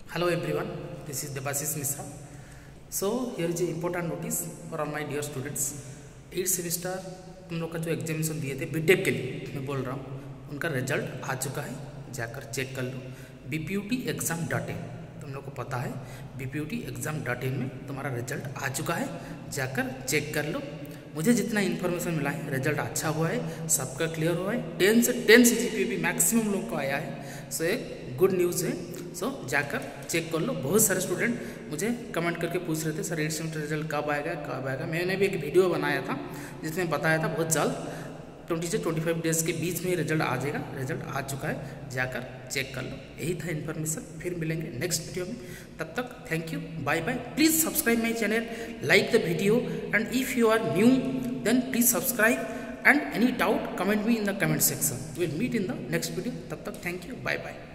Hello everyone, this is Debashish Mishra. So here is a important notice for all my dear students. 8th semester तुम लोग का जो examination दिए थे BTech के लिए मैं बोल रहा हूँ, उनका रिजल्ट आ चुका है, जाकर चेक कर लो। bputexam.in तुम लोग को पता है bputexam.in में तुम्हारा रिजल्ट आ चुका है, जाकर चेक कर लो। मुझे जितना इन्फॉर्मेशन मिला है रिजल्ट अच्छा हुआ है, सबका क्लियर हुआ है। 10 से 10 CGPA भी मैक्सिमम लोग को आया है। सो एक गुड न्यूज़ है। सो जाकर चेक कर लो। बहुत सारे स्टूडेंट मुझे कमेंट करके पूछ रहे थे सर 8th सेमेस्टर रिजल्ट कब आएगा। मैंने भी एक वीडियो बनाया था जिसमें बताया था बहुत जल्द 20 से 25 डेज़ के बीच में रिजल्ट आ जाएगा। रिजल्ट आ चुका है, जाकर चेक कर लो। यही था इन्फॉर्मेशन। फिर मिलेंगे नेक्स्ट वीडियो में, तब तक thank you, bye bye. Please subscribe my channel, like the video, and if you are new then please subscribe, and any doubt comment me in the comment section. We'll meet in the next video. तब तक thank you, bye bye.